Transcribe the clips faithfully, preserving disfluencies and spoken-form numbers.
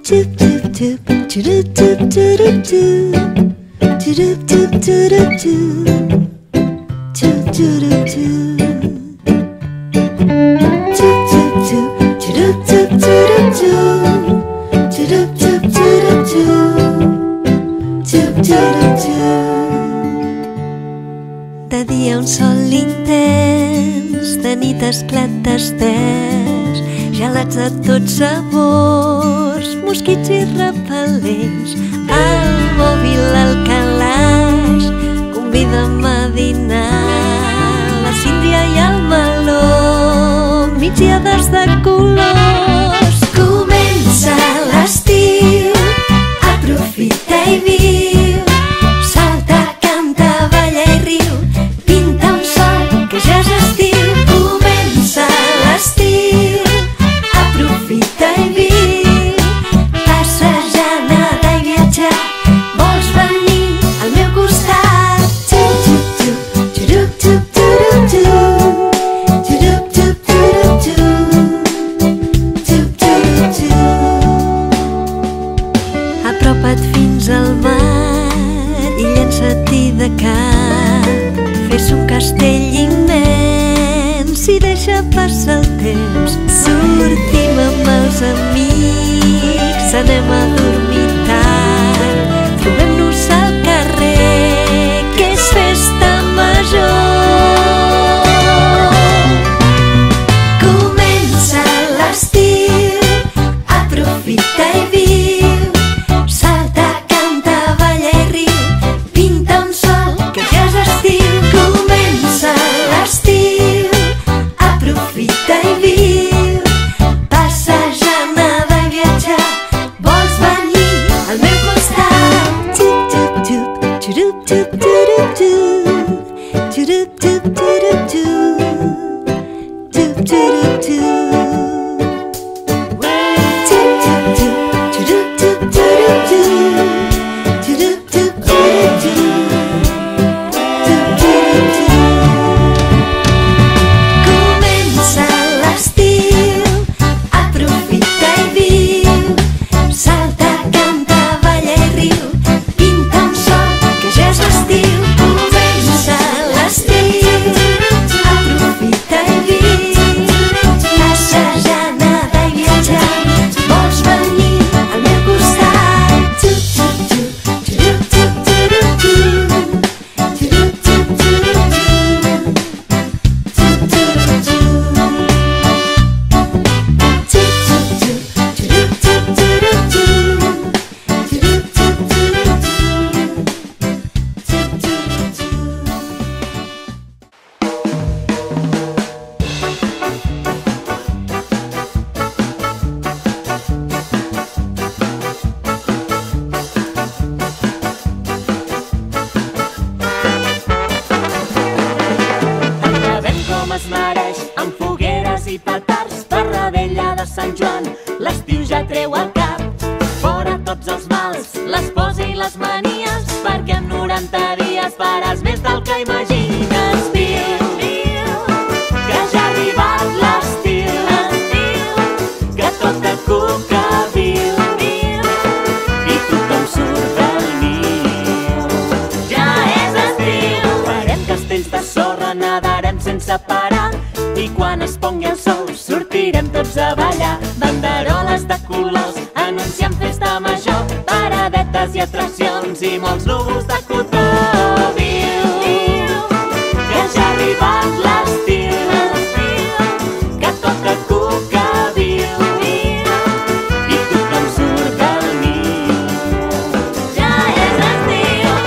De dia un sol intens, de nit esclat d'esters, gelats de tots sabors, mosquits i repel·lents. El mòbil al calaix convida'm a dinar, la síndria i el meló, migdiades de colors. Comença l'estiu, aprofita i viu, salta, canta, balla i riu, pinta un sol que ja és estiu. Comença l'estiu, aprofita i viu, passejar, nedar i viatjar. Vols venir al meu costat? Xup, xup, xup, xurup, xup, xurup, xup, xurup, xup, xurup, xup, xup, xurup, xup. Apropa't fins al mar i llença-t'hi de cap. Fes un castell immens i deixa passar el temps. Sortim amb els amics, anem a dormir tard, trobem-nos al carrer, que és festa major. Comença l'estiu, aprofita i viu, salta, canta, balla i riu, pinta un sol que ja és estiu. Comença l'estiu, aprofita i viu, passejar, nedar i viatjar. Vols venir al meu costat? Xup, xup, xup, xurup, xup, xurup, xup, xurup, xup, xurup, xup, xup, xurup, xup. Comença l'estiu, aprofita i viu, salta, canta, balla i riu, pinta un sol que ja és estiu. Comença l'estiu, aprofita i viu, passejar, nedar i viatjar. Vols venir al meu costat? Xup, xup, xup, xurup, xup, xurup, xup, xurup, xup, xurup, xup, xup, xurup, xup. Acabem com es mereix, amb fogueres i petards per la vella de Sant Joan. L'estiu ja treu el cap, fora tots els mals, les pors i les manies, perquè en noranta dies faràs més del que imagines. Viu, viu, que ja ha arribat l'estiu, que tot et cuca, viu, viu, i tothom surt del niu. Ja és estiu, farem castells de sorra, nedarem sense parar, i quan es pongui el sol sortirem tots a ballar. Banderoles de colors anunciant festa major, paradetes i atraccions i molts núvols de cotó. Viu, viu, que ja ha arribat l'estiu, que tot et cuca, viu, viu, i tothom surt del niu. Ja és estiu.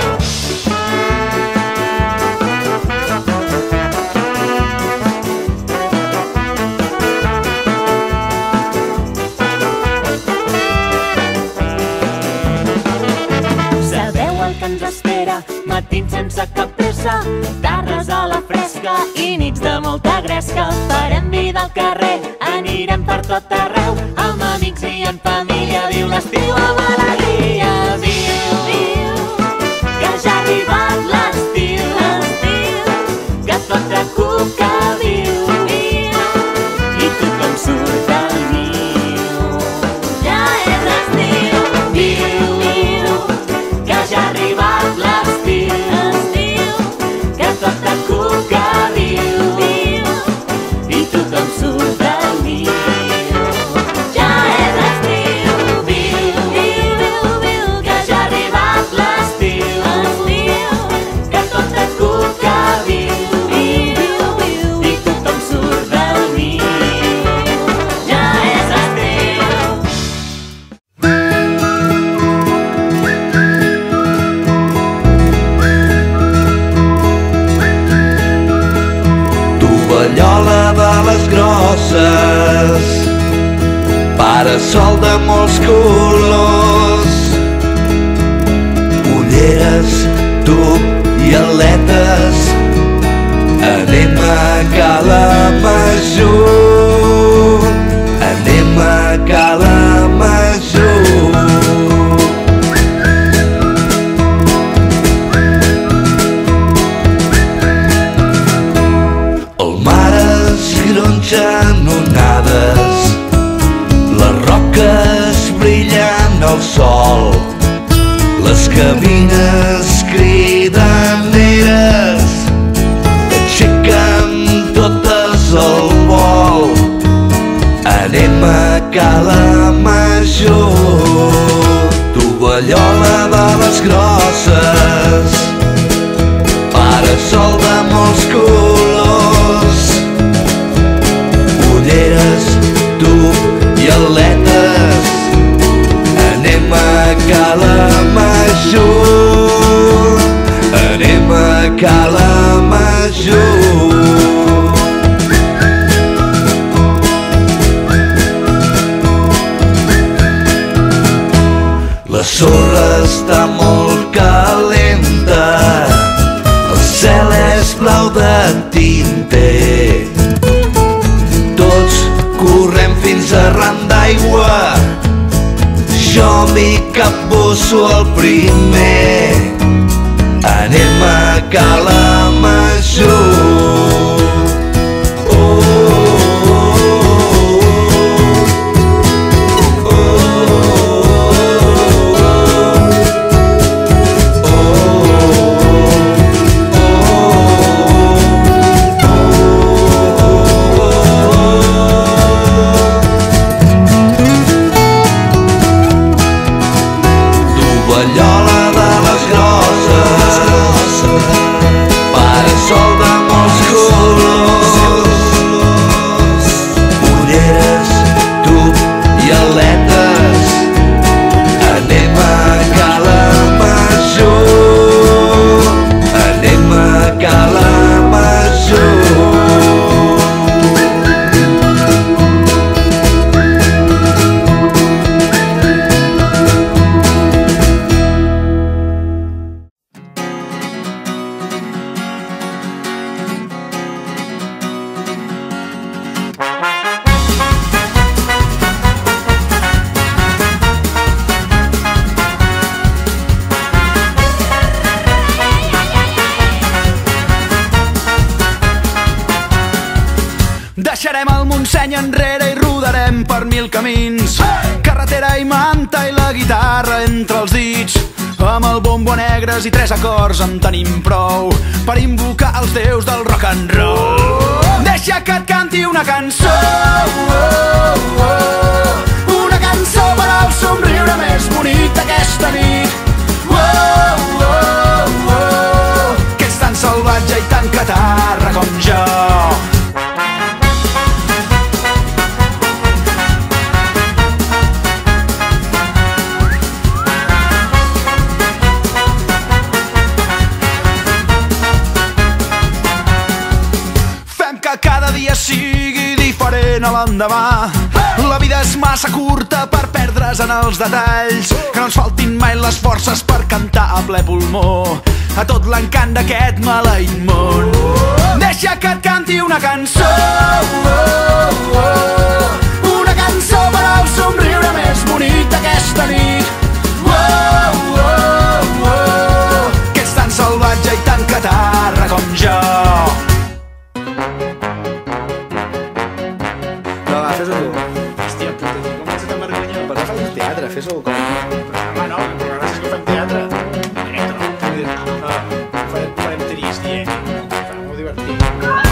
Sabeu el que ens espera? Matins sense cap pressa, tardes a la fresca i nits de molta gresca. Farem vida al carrer, anirem per tot arreu, amb amics i en família. Viu l'estiu amb alegria. Viu, viu, que ja ha arribat l'estiu, que tot et cuca, viu, viu, i tothom surt del niu. Ja és estiu. Tovallola de les grosses, parasol de molts colors, ulleres, tub i aletes. Anem a Calamajor, anem a Calamajor. El mar es gronxa en onades, les roques brillen al sol, les cabines cridaneres aixequen totes al vol. Anem a Calamajor, tovallola de les grosses, parasol de molts colors, ulleres, tub i aletes. Anem a Calamajor, anem a Calamajor. La sorra està molt calenta, el cel és blau de tinter. Tots correm fins arran d'aigua, jo m'hi capbusso el primer. Anem a Calamajor. Tovallola de les grosses, parasol de molts colors, ulleres, tub i aletes. Anem a Calamajor, anem a Calamajor. Deixarem el Montseny enrere i rodarem per mil camins. Carretera i manta i la guitarra entre els dits. Amb el bombo negres i tres acords en tenim prou per invocar els déus del rock and roll. Deixa que et canti una cançó, una cançó per al somriure més bonic d'aquesta nit. Que ets tan salvatge i tan catarra com jo. Cada dia sigui diferent a l'endemà. La vida és massa curta per perdre's en els detalls. Que no ens faltin mai les forces per cantar a ple pulmó a tot l'encant d'aquest maleït món. Deixa que et canti una cançó, una cançó per al somriure més bonic d'aquesta nit. Que ets tan salvatge i tan catarra com jo. Fes-ho tu. Hòstia puta, tio, com ets tan vergonya? Per què fas teatre? Fes-ho com... Home, no, però gràcies que fem teatre. Directe, no? Farem trist, eh? Farem-ho divertit.